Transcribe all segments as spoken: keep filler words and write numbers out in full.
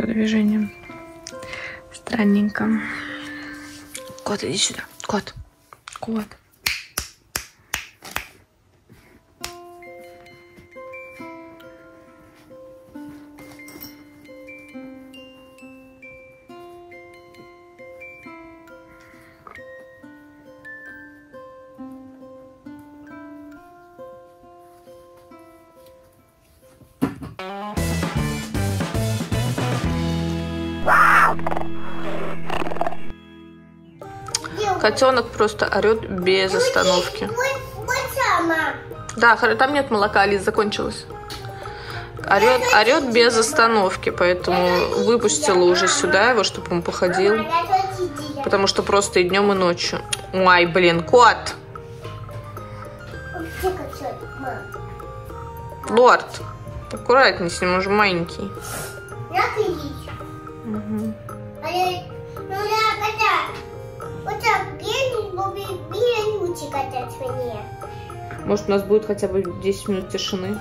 движением. Странненько. Кот, иди сюда. Кот. Кот. Котенок просто орет без остановки. Да, там нет молока, Алис, закончилось. Орет, орет без остановки, поэтому выпустила уже сюда его, чтобы он походил. Потому что просто и днем, и ночью. Ой, блин, кот! Лорд, аккуратней с ним, уже маленький. Угу. Может, у нас будет хотя бы десять минут тишины.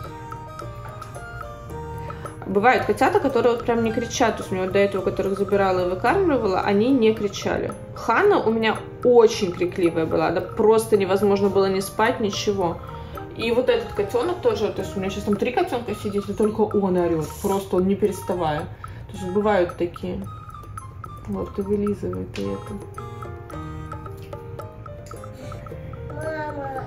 Бывают котята, которые вот прям не кричат. То есть у меня вот до этого, которых забирала и выкармливала, они не кричали. Ханна у меня очень крикливая была. Да просто невозможно было не спать, ничего. И вот этот котенок тоже, то есть у меня сейчас там три котенка сидит, и только он орет. Просто он не переставая. То есть бывают такие. Вот, и вылизывает и это. Мама.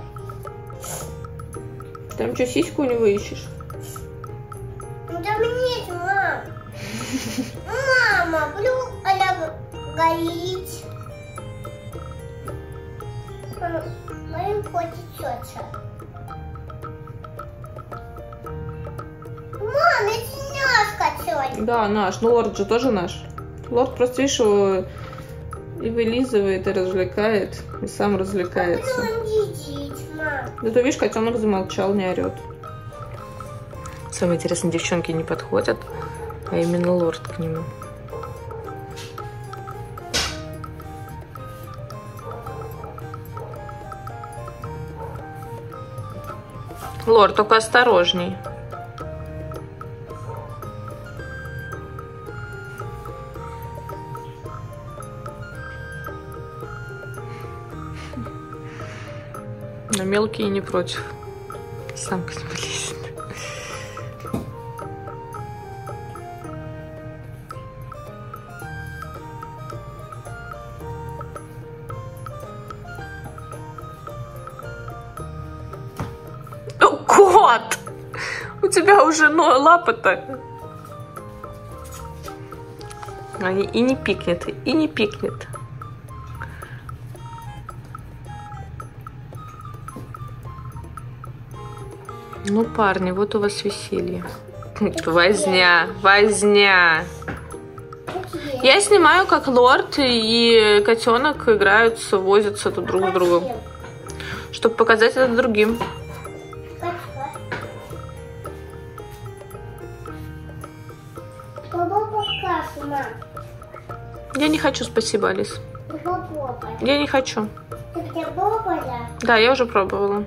Там что, сиську у него ищешь? Ну там нет, мам. Мама, блю, она горит. Моим хочется. Мам, это наш котенок. Да, наш. Ну, Лорд же тоже наш. Лорд просто, видишь, его и вылизывает, и развлекает, и сам развлекается. А он сидит, мам. Зато, видишь, котенок замолчал, не орет. Самое интересное, девчонки не подходят, а именно Лорд к нему. Лорд, только осторожней. Но мелкие не против. Сам к нему лезет. О, кот! У тебя уже лапа-то. И не пикнет, и не пикнет. Ну, парни, вот у вас веселье. Возня, возня. Я снимаю, как Лорд и котенок играются, возятся тут друг с другом. Чтобы показать это другим. Я не хочу, спасибо, Алис. Я не хочу. Да, я уже пробовала.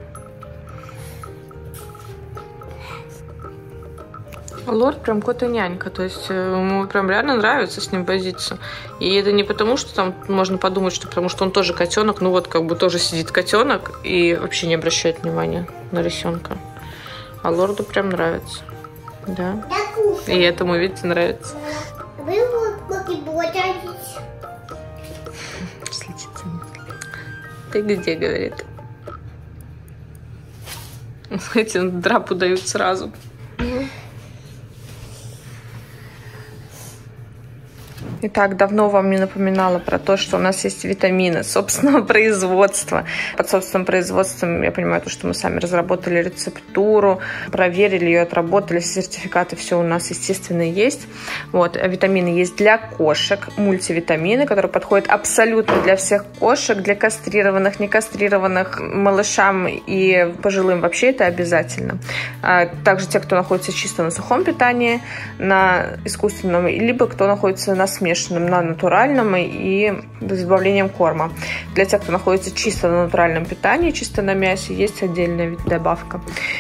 Лорд прям кот и нянька, то есть ему прям реально нравится с ним возиться. И это не потому, что там можно подумать, что потому что он тоже котенок, ну вот как бы тоже сидит котенок и вообще не обращает внимания на лисенка. А Лорду прям нравится. Да. И этому, видите, нравится. Ты где, говорит? Эти драпу дают сразу. Итак, давно вам не напоминала про то, что у нас есть витамины собственного производства. Под собственным производством, я понимаю, то, что мы сами разработали рецептуру, проверили ее, отработали, сертификаты, все у нас, естественно, есть. Вот, витамины есть для кошек, мультивитамины, которые подходят абсолютно для всех кошек, для кастрированных, некастрированных, малышам и пожилым вообще это обязательно. Также те, кто находится чисто на сухом питании, на искусственном, либо кто находится на смешанном, на натуральном и с добавлением корма. Для тех, кто находится чисто на натуральном питании, чисто на мясе, есть отдельная добавка.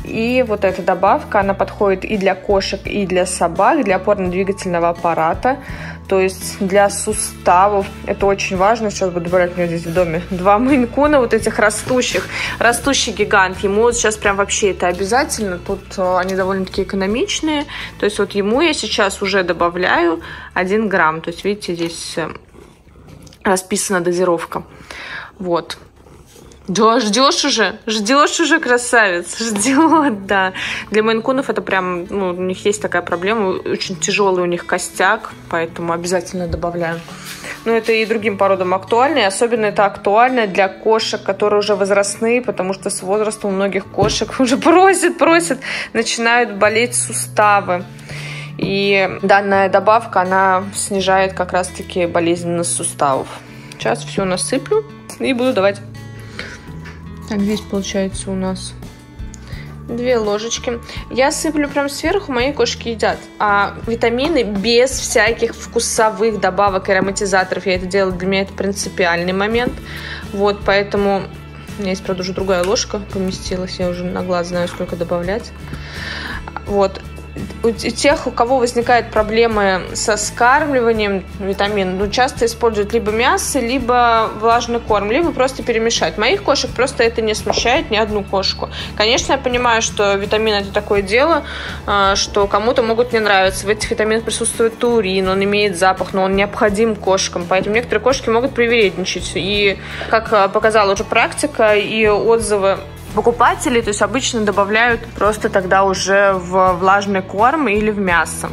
И вот эта добавка, она подходит и для кошек, и для собак, для опорно-двигательного аппарата, то есть для суставов. Это очень важно. Сейчас буду добавлять, у меня здесь в доме два мейн-куна, вот этих растущих. Растущий гигант. Ему вот сейчас прям вообще это обязательно. Тут они довольно-таки экономичные. То есть вот ему я сейчас уже добавляю один грамм. То есть видите, здесь расписана дозировка. Вот. Да, ждешь уже, ждешь уже, красавец, ждет, да. Для мейн-кунов это прям, ну, у них есть такая проблема, очень тяжелый у них костяк, поэтому обязательно добавляем. Но это и другим породам актуально, и особенно это актуально для кошек, которые уже возрастные, потому что с возрастом у многих кошек уже просят, просят, начинают болеть суставы. И данная добавка, она снижает как раз-таки болезненность суставов. Сейчас все насыплю и буду давать. Так, здесь получается у нас две ложечки. Я сыплю прям сверху, мои кошки едят. А витамины без всяких вкусовых добавок и ароматизаторов. Я это делаю, для меня это принципиальный момент. Вот, поэтому у меня есть, правда, уже другая ложка поместилась. Я уже на глаз знаю, сколько добавлять. Вот. У тех, у кого возникают проблемы со скармливанием витамин, ну, часто используют либо мясо, либо влажный корм, либо просто перемешать. Моих кошек просто это не смущает, ни одну кошку. Конечно, я понимаю, что витамин это такое дело, что кому-то могут не нравиться. В этих витаминах присутствует таурин, он имеет запах, но он необходим кошкам. Поэтому некоторые кошки могут привередничать. И, как показала уже практика и отзывы покупателей, то есть обычно добавляют просто тогда уже в влажный корм или в мясо.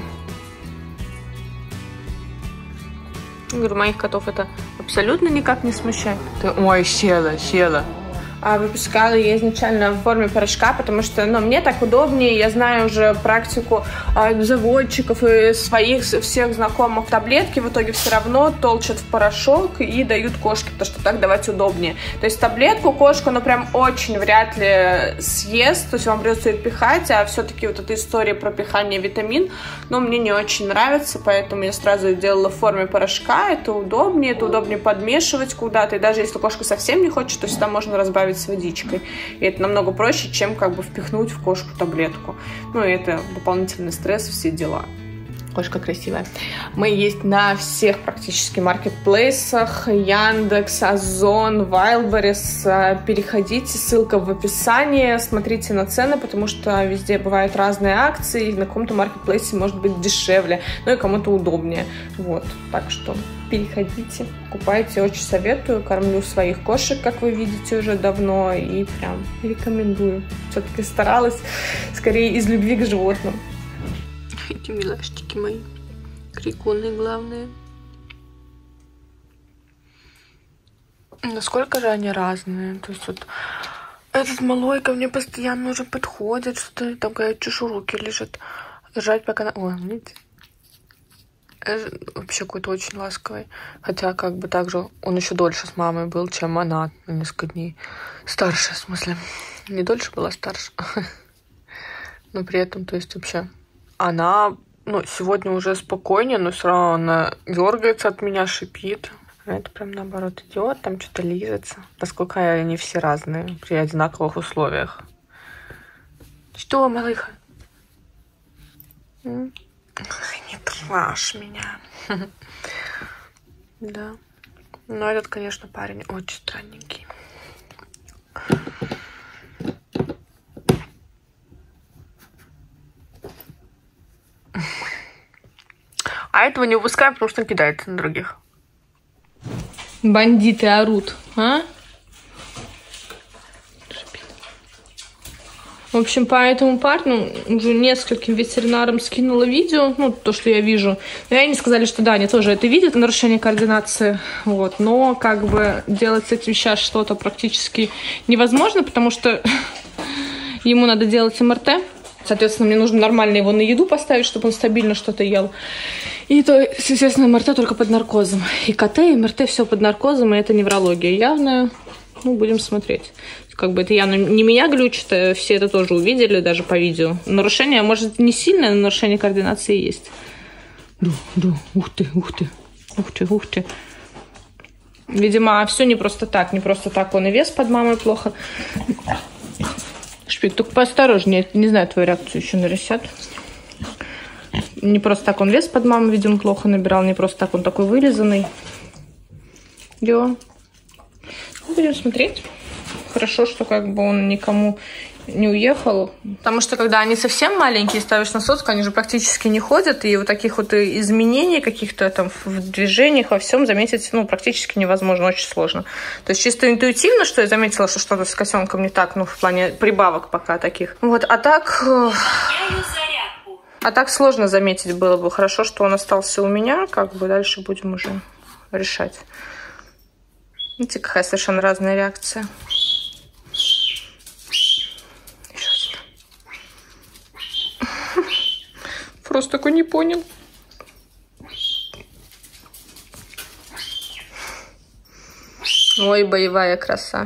Я говорю, моих котов это абсолютно никак не смущает. Ты, ой, села, села. А выпускала я изначально в форме порошка, потому что, ну, мне так удобнее. Я знаю уже практику э, заводчиков и своих всех знакомых. Таблетки в итоге все равно толчат в порошок и дают кошке, потому что так давать удобнее. То есть таблетку кошку, ну, прям очень вряд ли съест, то есть вам придется ее пихать, а все-таки вот эта история про пихание витамин, ну, мне не очень нравится, поэтому я сразу ее делала в форме порошка. Это удобнее, это удобнее подмешивать куда-то, и даже если кошка совсем не хочет, то всегда можно разбавить с водичкой. И это намного проще, чем как бы впихнуть в кошку таблетку. Ну, и это дополнительный стресс, все дела. Кошка красивая. Мы есть на всех практически маркетплейсах. Яндекс, Озон, Wildberries. Переходите, ссылка в описании. Смотрите на цены, потому что везде бывают разные акции. И на каком-то маркетплейсе может быть дешевле, ну и кому-то удобнее. Вот. Так что переходите, покупайте. Очень советую. Кормлю своих кошек, как вы видите, уже давно. И прям рекомендую. Все-таки старалась скорее из любви к животным. Эти милашечки мои, крикуны главные. Насколько же они разные. То есть вот этот малой ко мне постоянно уже подходит, что-то такая чешуруки лежит. Жать пока на... Ой, видите? Вообще какой-то очень ласковый. Хотя как бы также он еще дольше с мамой был, чем она на несколько дней. Старше, в смысле. Не дольше была, старше. Но при этом, то есть вообще... Она, ну, сегодня уже спокойнее, но все равно она дергается от меня, шипит. А это прям наоборот идет, там что-то лижется. Насколько они все разные при одинаковых условиях. Что, малыха? Не трожь меня. Да. Но этот, конечно, парень очень странненький. А этого не выпускаем, потому что он кидается на других. Бандиты орут, а? В общем, по этому парню уже нескольким ветеринарам скинула видео, ну, то, что я вижу. И они сказали, что да, они тоже это видят, нарушение координации, вот. Но как бы делать с этим сейчас что-то практически невозможно, потому что ему надо делать эм эр тэ. Соответственно, мне нужно нормально его на еду поставить, чтобы он стабильно что-то ел. И то, естественно, эм эр тэ только под наркозом. И ка тэ, и эм эр тэ все под наркозом, и это неврология явная. Ну, будем смотреть. Как бы это явно не меня глючит, все это тоже увидели, даже по видео. Нарушение, может, не сильное, но нарушение координации есть. Да, да, ух ты, ух ты, ух ты, ух ты. Видимо, все не просто так, не просто так он и вес под мамой плохо Шпик, только поосторожнее. Не знаю твою реакцию еще на рысят. Не просто так он вес под маму, видимо, плохо набирал. Не просто так он такой вылизанный. Йо. Будем смотреть. Хорошо, что как бы он никому не уехал. Потому что когда они совсем маленькие, ставишь на соску, они же практически не ходят. И вот таких вот изменений каких-то там в движениях, во всем заметить, ну, практически невозможно, очень сложно. То есть чисто интуитивно, что я заметила, что что-то с котенком не так, ну, в плане прибавок пока таких. Вот, а так... А так сложно заметить было бы. Хорошо, что он остался у меня, как бы дальше будем уже решать. Видите, какая совершенно разная реакция. Просто такой не понял. Ой, боевая краса.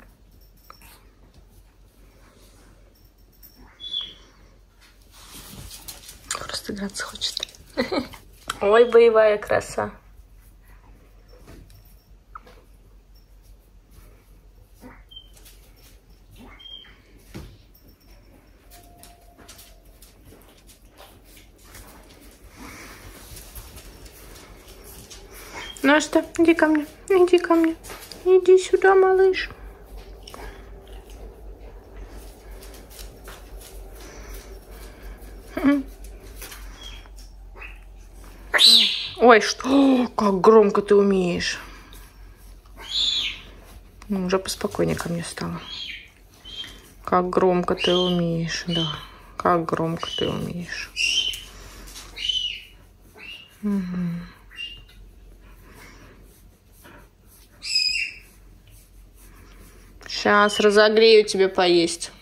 Просто играться хочет. Ой, боевая краса. Ну а что? Иди ко мне. Иди ко мне. Иди сюда, малыш. Ой, что? О, как громко ты умеешь. Ну, уже поспокойнее ко мне стало. Как громко ты умеешь, да. Как громко ты умеешь. Угу. Сейчас разогрею тебе поесть.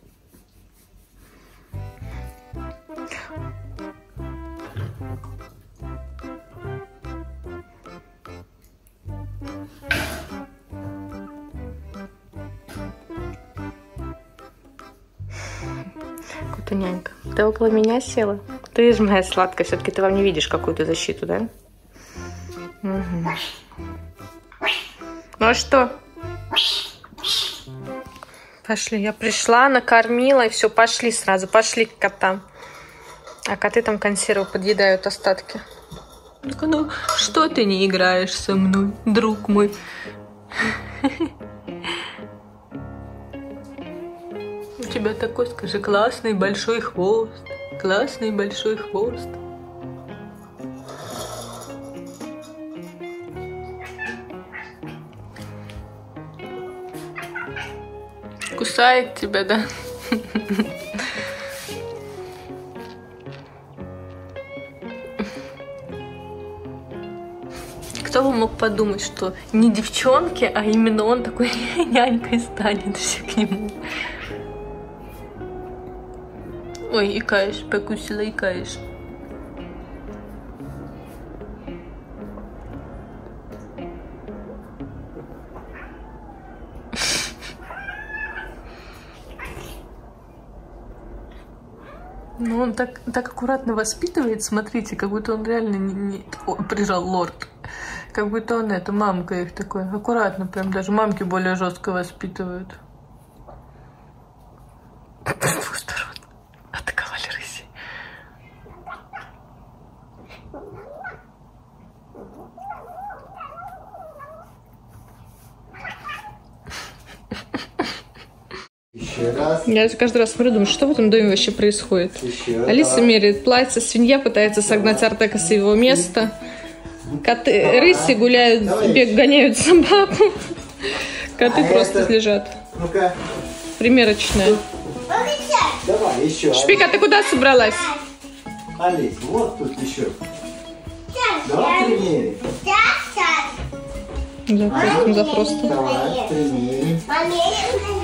Котунянька, ты около меня села? Ты же моя сладкая, все-таки ты во мне видишь какую-то защиту, да? Угу. Ну а что? Пошли, я пришла, накормила, и все, пошли сразу, пошли к котам. А коты там консервы подъедают остатки. Ну-ка, ну, что ты не играешь со мной, друг мой? У тебя такой, скажи, классный большой хвост. Классный большой хвост. Кусает тебя, да? Кто бы мог подумать, что не девчонки, а именно он такой нянькой станет, все к нему. Ой, икаешь, покусила, икаешь. Ну, он так, так аккуратно воспитывает, смотрите, как будто он реально не... не... О, прижал лорд. Как будто он это, мамка их такой. Аккуратно, прям даже мамки более жестко воспитывают. С двух сторон атаковали рыси. Еще раз. Я каждый раз смотрю, думаю, что в этом доме вообще происходит. Еще Алиса раз. Меряет платье, свинья пытается согнать Артека с его места. Коты, давай. Рыси гуляют, бег, гоняют собаку. Коты а просто это... лежат. Ну-ка. Примерочная. Давай, еще. Шпика, ты куда собралась? Алис, вот тут еще. Давай примерим. Да, просто, да, просто. Давай, примерим.